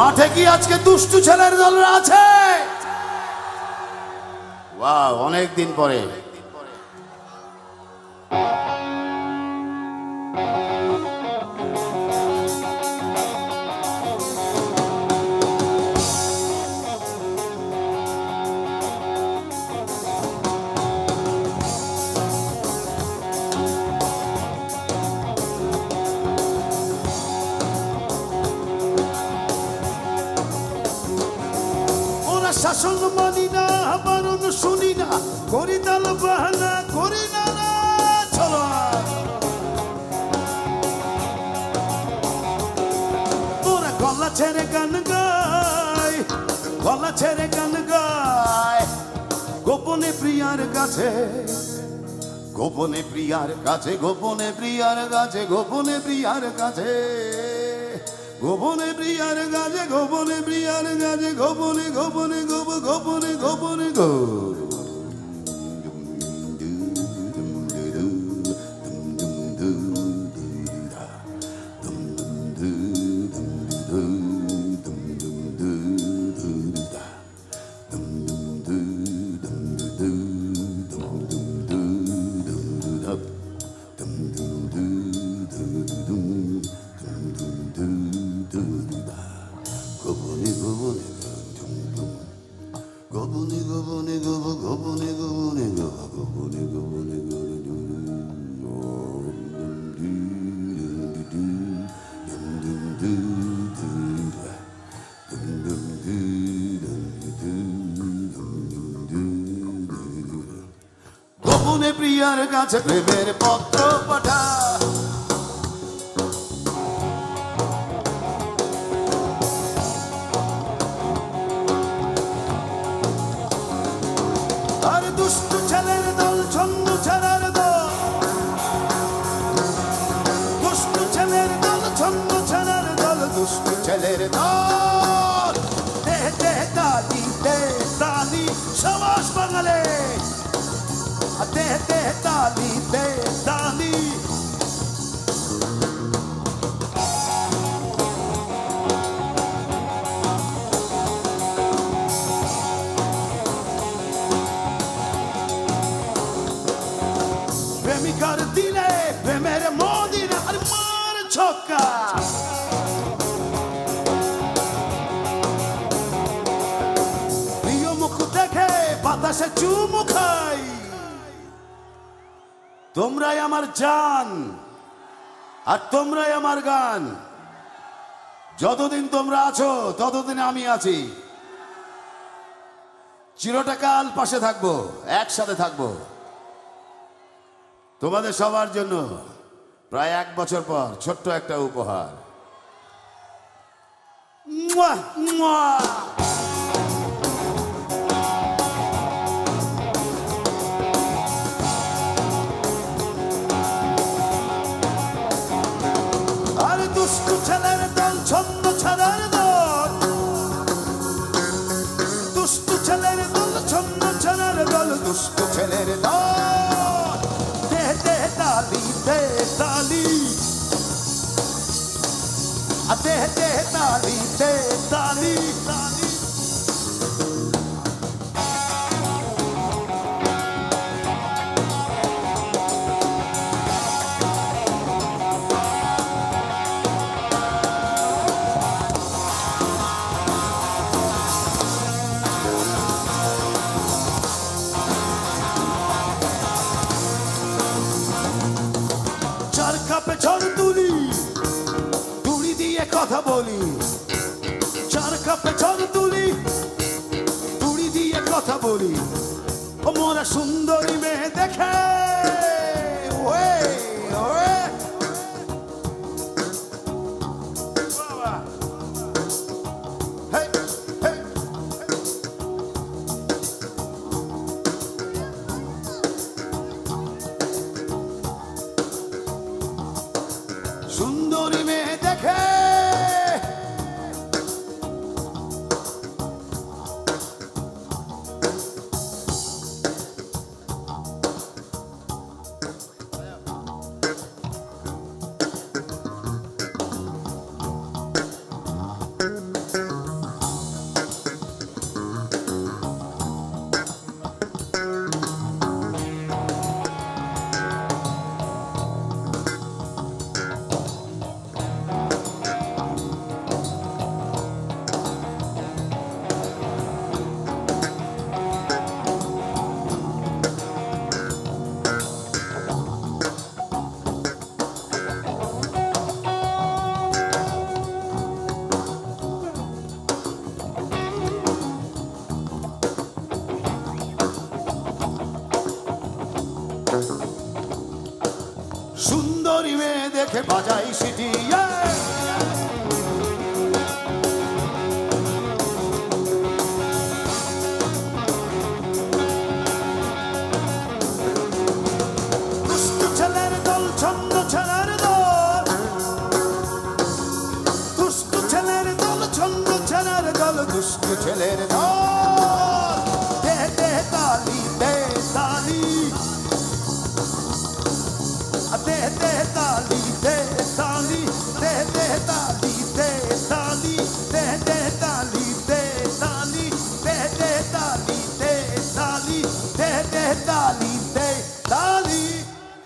মাঠে কি আজকে দুষ্টু ছেলের দলরা আছে? ওয়াও, অনেক দিন পরে। শাসন মানি না, বারণ শুনি না, করি তাল বাহানা, করি না চলো। তোরা গলা ছেড়ে গান গায়, গলা ছেড়ে গান গায়, গোপনে প্রিয়ার কাছে, গোপনে প্রিয়ার কাছে, গোপনে প্রিয়ার কাছে, গোপনে প্রিয়ার কাছে, গোপনে প্রিয়ার কাছে, গোপনে প্রিয়ার কাছে, গোপনে গোপনে গোপনে গোপনে গো। গোপনে প্রিয়ার কাছে প্রেমের পত্র পাঠা, আর দুষ্টু ছেলের দল ছন্দ ছাড়ার দল, দুষ্টু ছেলের দল ছন্দ ছাড়ার দল, দুষ্টু ছেলের দল। দে দে তালি, দে তালি, সবাস বাঙালি, দে দে তালি, দে তালি। প্রেমিকার দিলে প্রেমের মদিনা, আর মার ছক্কা, প্রিয় মুখ দেখে বাতাসে চুমু খাই। তোমরাই আমার জান আর তোমরাই আমার গান। যতদিন তোমরা আছো ততদিন আমি আছি। চিরটাকাল পাশে থাকবো, একসাথে থাকবো। তোমাদের সবার জন্য প্রায় 1 বছর পর ছোট্ট একটা উপহার। মুয়া, মুয়া। দুষ্টু ছেলের দল ছন্দ ছাড়ার দল, দুষ্টু ছেলের দল ছন্দ ছাড়ার দল, দুষ্টু ছেলের দল। দে দে তালি, দে তালি, দে দে তালি, দে তালি, তালি। চার কাপে ঝড় তুলি, তুড়ি দিয়ে কথা বলি, চার কাপে ঝড় তুলি, তুড়ি দিয়ে কথা বলি। ও মোরা সুন্দরী মেয়ে দেখে, ওয়ে ওয়ে বাবা, হে হে, সুন্দরী মেয়ে দেখে, সুন্দরী মেয়ে দেখে বাজাই সিটি, দুষ্টু ছেলের দল ছন্দ ছাড়ার দল, দুষ্টু ছেলের দল ছন্দ ছাড়ার দল, দুষ্টু ছেলের দল।